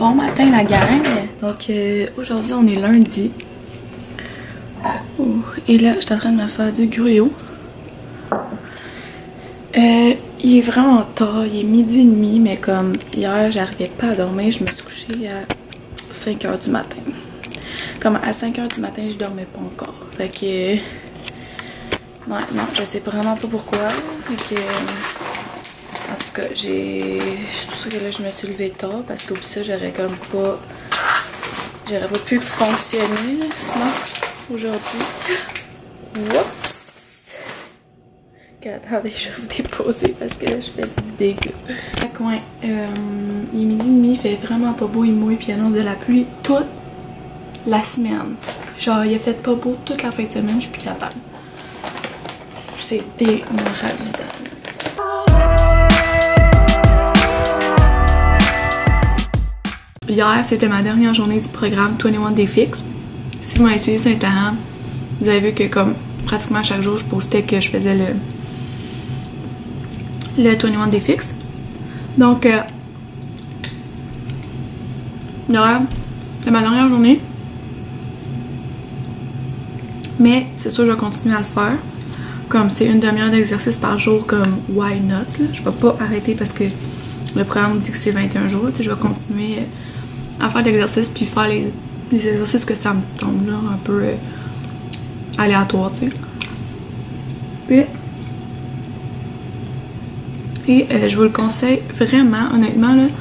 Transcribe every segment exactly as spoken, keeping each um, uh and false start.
Bon matin la gang, donc euh, aujourd'hui on est lundi. Ouh. Et là je suis en train de me faire du gruau. Euh, il est vraiment tard, il est midi et demi, mais comme hier j'arrivais pas à dormir, je me suis couchée à cinq heures du matin. Comme à cinq heures du matin je dormais pas encore, fait que... Ouais, non, je sais vraiment pas pourquoi, fait que... En tout cas, j'ai... C'est pour ça que là, je me suis levée tard, parce qu'au bout de ça, j'aurais comme pas... J'aurais pas pu fonctionner, là, sinon, aujourd'hui. Oups! Okay, attendez, je vais vous déposer, parce que là, je fais du dégât. Fait que, ouais, euh, il est midi et demi, il fait vraiment pas beau, il mouille, puis il annonce de la pluie toute la semaine. Genre, il a fait pas beau toute la fin de semaine, je suis plus capable. C'est démoralisant. Hier, c'était ma dernière journée du programme vingt et un Day Fix. Si vous m'avez suivi sur Instagram, vous avez vu que comme pratiquement chaque jour, je postais que je faisais le le vingt et un Day Fix. Donc, euh, hier, c'est ma dernière journée. Mais c'est sûr, je vais continuer à le faire. Comme c'est une demi-heure d'exercice par jour, comme why not? Là. Je vais pas arrêter parce que le programme dit que c'est vingt et un jours. Je vais continuer à faire l'exercice puis faire les, les exercices que ça me tombe là, un peu euh, aléatoire, tu sais. Puis, et euh, je vous le conseille vraiment, honnêtement, là.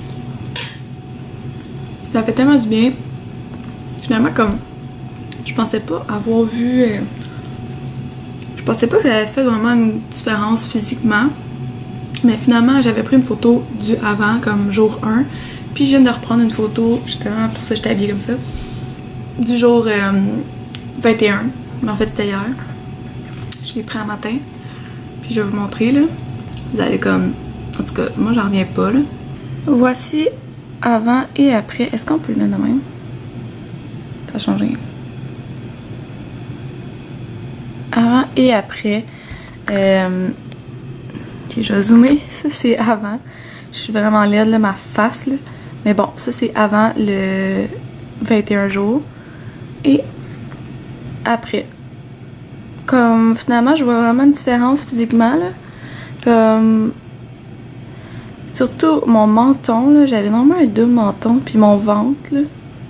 Ça fait tellement du bien. Finalement, comme je pensais pas avoir vu. Euh, je pensais pas que ça avait fait vraiment une différence physiquement. Mais finalement, j'avais pris une photo du avant, comme jour un. Puis je viens de reprendre une photo, justement, pour ça que j'étais habillée comme ça, du jour euh, vingt et un. Mais en fait, c'était hier. Je l'ai pris un matin. Puis je vais vous montrer, là. Vous allez comme... En tout cas, moi, j'en reviens pas, là. Voici avant et après. Est-ce qu'on peut le mettre de même? Ça a changé. Avant et après. Euh... Ok, je vais zoomer. Ça, c'est avant. Je suis vraiment laide, là, ma face, là. Mais bon, ça, c'est avant le vingt et un jours. Et après. Comme, finalement, je vois vraiment une différence physiquement, là. Comme... Surtout mon menton, là. J'avais normalement un double menton, puis mon ventre, là.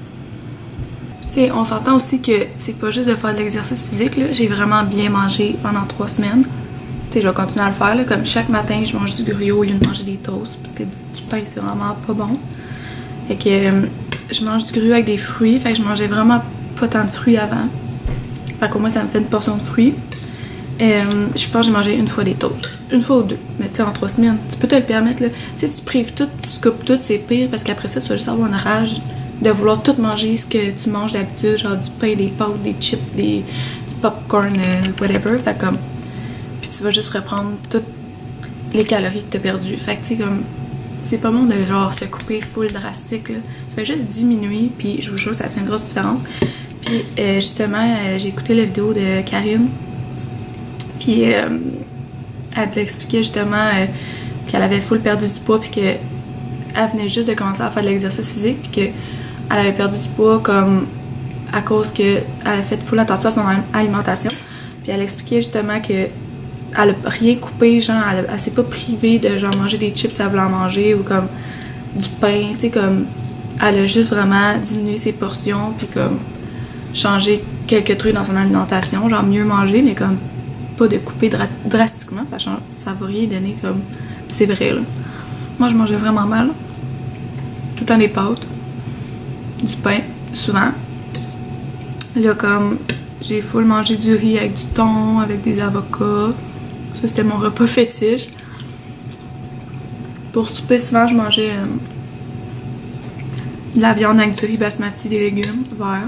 Tu sais, on s'entend aussi que c'est pas juste de faire de l'exercice physique, là. J'ai vraiment bien mangé pendant trois semaines. Tu sais, je vais continuer à le faire, là. Comme chaque matin, je mange du gruau au lieu de manger des toasts, parce que du pain, c'est vraiment pas bon. Fait que euh, je mange du gruau avec des fruits, fait que je mangeais vraiment pas tant de fruits avant. Fait qu'au moins, ça me fait une portion de fruits. Euh, je pense que j'ai mangé une fois des toasts. Une fois ou deux. Mais tu sais, en trois semaines, tu peux te le permettre, là. Tu sais, tu prives tout, tu coupes tout, c'est pire, parce qu'après ça, tu vas juste avoir une rage de vouloir tout manger ce que tu manges d'habitude, genre du pain, des pâtes, des chips, des, du popcorn, euh, whatever. Fait comme... Puis tu vas juste reprendre toutes les calories que tu as perdues. Fait que tu sais, comme, c'est pas bon de genre se couper full drastique, là. Tu fais juste diminuer, puis je vous jure, ça fait une grosse différence. Puis euh, justement, euh, j'ai écouté la vidéo de Karine, puis euh, elle l'expliquait justement euh, qu'elle avait full perdu du poids, puis qu'elle venait juste de commencer à faire de l'exercice physique, puis qu'elle avait perdu du poids comme à cause qu'elle avait fait full attention à son alimentation. Puis elle expliquait justement que elle a rien coupé, genre, elle, elle s'est pas privée de genre manger des chips si elle voulait en manger ou comme du pain, tu sais, comme elle a juste vraiment diminué ses portions puis comme changé quelques trucs dans son alimentation, genre mieux manger, mais comme pas de couper dra drastiquement, ça change, ça va rien donner comme, c'est vrai, là. Moi, je mangeais vraiment mal, tout le temps des pâtes, du pain, souvent. Là, comme j'ai full mangé du riz avec du thon, avec des avocats. Ça, c'était mon repas fétiche. Pour souper, souvent, je mangeais euh, de la viande avec du riz basmati, des légumes verts.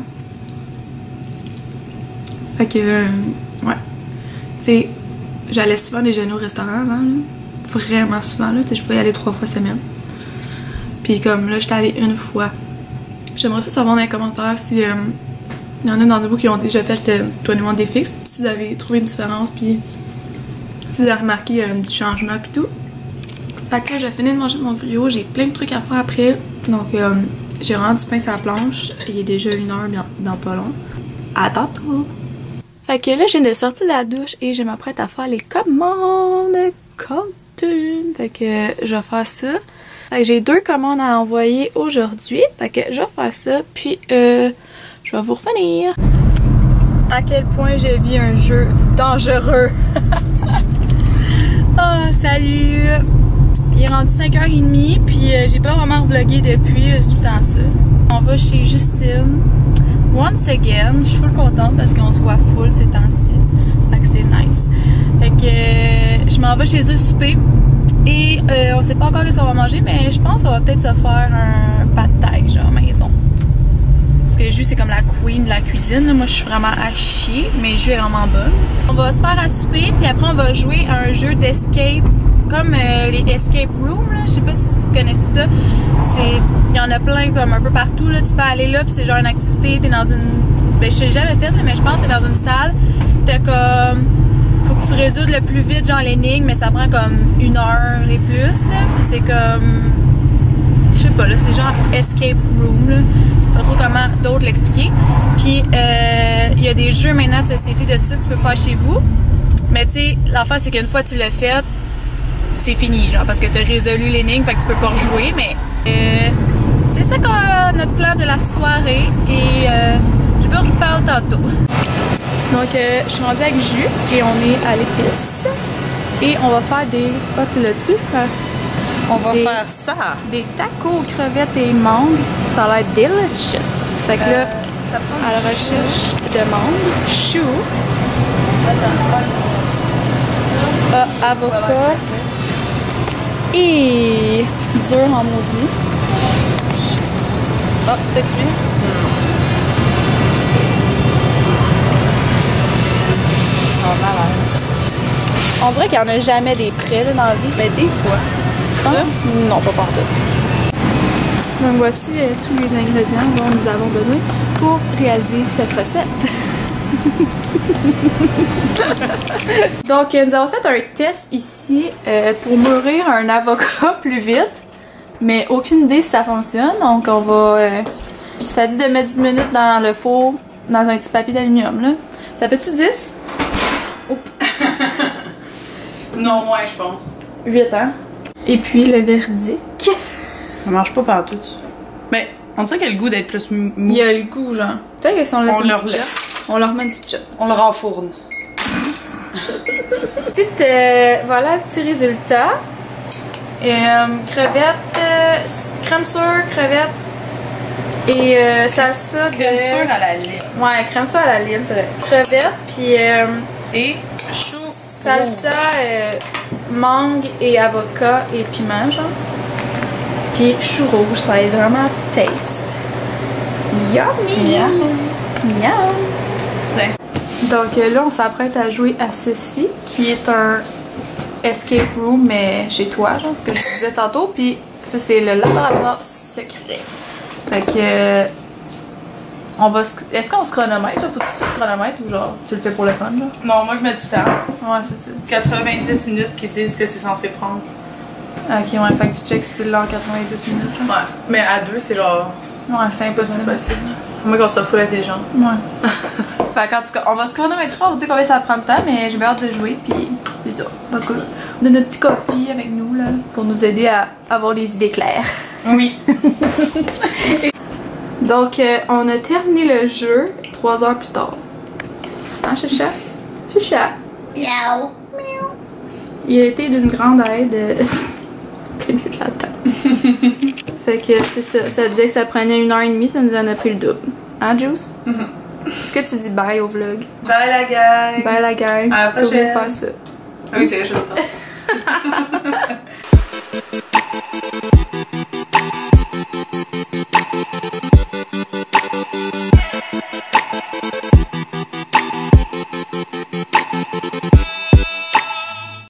Fait que, euh, ouais. Tu sais, j'allais souvent déjeuner au restaurant avant, là. Vraiment souvent, là. Tu sais, je pouvais y aller trois fois semaine. Puis comme là, j'étais allée une fois. J'aimerais ça savoir dans les commentaires si... Euh, il y en a d'entre vous qui ont déjà fait le vingt et un Day Fix, si vous avez trouvé une différence, puis si vous avez remarqué euh, du changement et tout. Fait que là, j'ai fini de manger mon gruau, j'ai plein de trucs à faire après. Donc, euh, j'ai rendu du pain sur la planche. Il est déjà une heure dans, dans pas long. À tantôt! Fait que là, je viens de sortir de la douche et je m'apprête à faire les commandes Colton. Fait que je vais faire ça. Fait que j'ai deux commandes à envoyer aujourd'hui. Fait que je vais faire ça. Puis, euh, je vais vous revenir. À quel point j'ai vu un jeu dangereux. Oh, salut! Il est rendu cinq heures trente, puis euh, j'ai pas vraiment vlogué depuis, euh, tout le temps ça. On va chez Justine. Once again, je suis full contente parce qu'on se voit full ces temps-ci. Fait que c'est nice. Fait que euh, je m'en vais chez eux souper. Et euh, on sait pas encore ce qu'on va manger, mais je pense qu'on va peut-être se faire un pad thai genre maison. Parce que Jus c'est comme la queen de la cuisine. Moi je suis vraiment à chier, mais Jus est vraiment bonne. On va se faire à souper, puis après on va jouer à un jeu d'escape. Comme euh, les escape rooms, là. Je sais pas si vous connaissez ça. C'est, il y en a plein comme un peu partout, là. Tu peux aller là, puis c'est genre une activité, t'es dans une... Ben je l'ai jamais fait, là, mais je pense que t'es dans une salle. T'as comme... Faut que tu résoudes le plus vite, genre l'énigme, mais ça prend comme une heure et plus, là. Puis c'est comme... Je sais pas, là, c'est genre escape room, là. Je sais pas trop comment d'autres l'expliquer. Puis, euh, il y a des jeux maintenant de société de ça que tu peux faire chez vous. Mais tu sais, l'affaire, c'est qu'une fois que tu l'as fait, c'est fini, genre, parce que tu as résolu l'énigme, fait que tu peux pas rejouer, mais euh, c'est ça qu'on a notre plan de la soirée et euh, je vous reparle tantôt. Donc, euh, je suis rendue avec Jus et on est à l'épice et on va faire des... Ah, tu l'as-tu? On va des, faire ça! Des tacos aux crevettes et mangue. Ça va être delicious. Fait que là, euh, à la recherche de mangue, chou, ah, avocat, et dur en maudit. Oh, peut-être plus. On dirait qu'il n'y en a jamais des prêts là, dans la vie. Mais des fois. Tu penses? Non, pas partout. Donc voici euh, tous les ingrédients dont nous avons besoin pour réaliser cette recette. Donc, euh, nous avons fait un test ici euh, pour mûrir un avocat plus vite, mais aucune idée si ça fonctionne. Donc, on va. Euh, ça dit de mettre dix minutes dans le four, dans un petit papier d'aluminium. Là. Ça fait-tu dix? Oh. Non, moins, je pense. huit, hein? Et puis, le verdict. Ça marche pas partout. Mais on dirait qu'il y a le goût d'être plus mou. Il y a le goût, genre. Peut-être que si on laisse on une le petite shot, on leur met une petite shot. On le renfourne. Petite, euh, voilà, petit résultat. Et, euh, crevettes, euh, crème sure, crevettes et euh, salsa de... Crème sure à la lime. Ouais, crème sure à la lime, c'est vrai. Crevettes, puis... Euh, et chou salsa, euh, mangue et avocat et piment, genre. Puis chou rouge, ça va être vraiment taste. Yummy! Miam! Miam! Tiens. Donc euh, là, on s'apprête à jouer à ceci, qui est un escape room, mais chez toi, genre, ce que je disais tantôt. Puis ça, c'est le laboratoire secret. Fait que... Euh, on va... Est-ce qu'on se chronomètre? Faut que tu te chronomètres ou genre, tu le fais pour le fun, genre? Non, moi je mets du temps. Ouais, c'est ça. quatre-vingt-dix minutes qui disent que c'est censé prendre. Ok, ouais, fait que tu checks style là en quatre-vingt-dix minutes. Genre. Ouais, mais à deux, c'est genre... Ouais, c'est impossible. C'est possible. Moi, qu'on soit full intelligent. Ouais. Fait qu'en tout cas, on va se chronométrer, on va dire combien ça prend de temps, mais j'ai bien hâte de jouer, puis c'est ça. Donc, on a notre petit coffee avec nous, là, pour nous aider à avoir des idées claires. Oui. Donc, euh, on a terminé le jeu trois heures plus tard. Hein, Chacha? Chacha? Miaou. Il a été d'une grande aide. C'est mieux que la table. Fait que c'est ça, ça disait que ça prenait une heure et demie, ça nous en a pris le double. Hein, Juice? Mm-hmm. Est-ce que tu dis bye au vlog? Bye la gang! Bye la gang! À la prochaine! T'oublies de faire ça. Oui, c'est vrai, je l'entends.